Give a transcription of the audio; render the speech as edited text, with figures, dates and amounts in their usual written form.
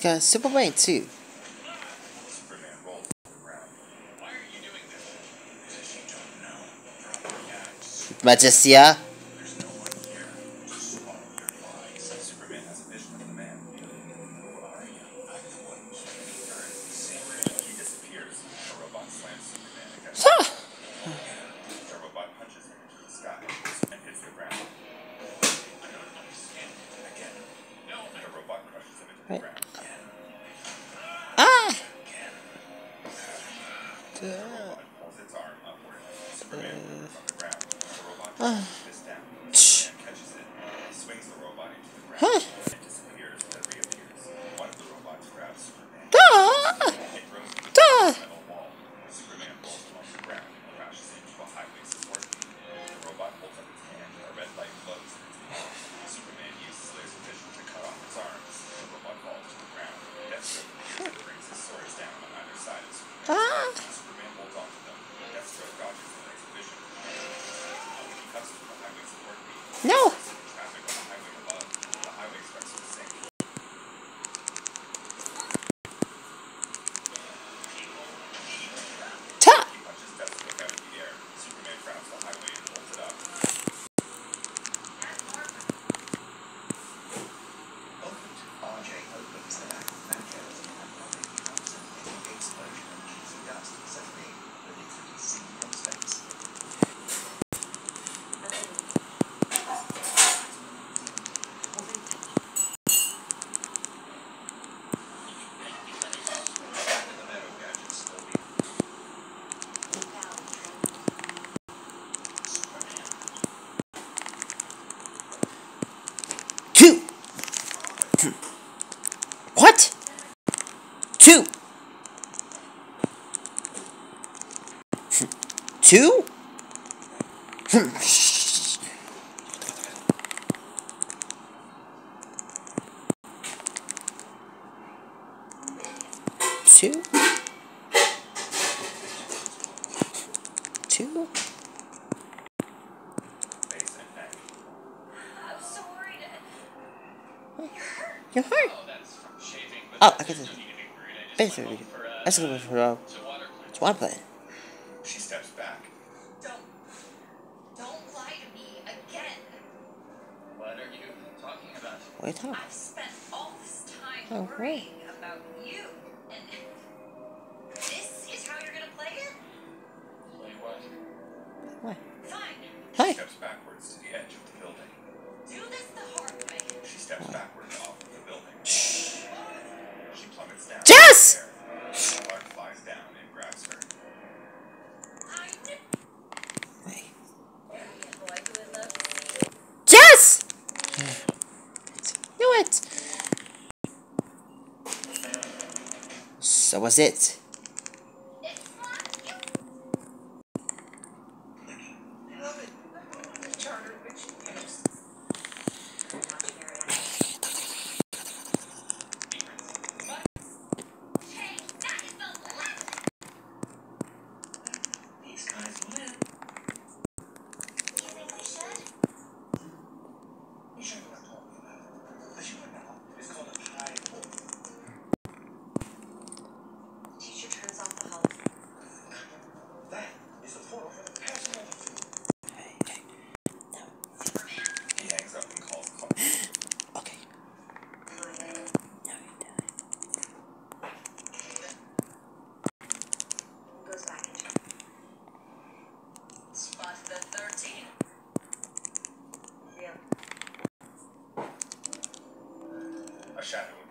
got Superman too. Majestia. Huh. Right. Ah! Huh. No. Ta. Two. What? Two. Two? Two? Two? I'm so worried. You're hurt. Oh, I got this. Basically, that's a good one for it's one play. She steps back. Don't lie to me again. What are you talking about? What are you talking about? I've spent all this time Oh, worrying about you, and this is how you're gonna play it? Play what? What? Fine. Hi. She steps backwards to the edge of the building. Do this the hard way. She steps backwards off of the building. Shh. She plummets down. Jess! The lark flies down and grabs her. I knew. Wait. Boy, who would love Jess! Knew it. So was it. it's not you. I love it. Charter, which yes. Hey, that is the last. These guys win. You think we should? You should know what I'm talking about. As you know now, it's called a high pull. Teacher turns off the hall. That is the portal for the past multitude. He hangs up and calls Clark. Okay. Goes back into spot the 13. Yeah. A shadow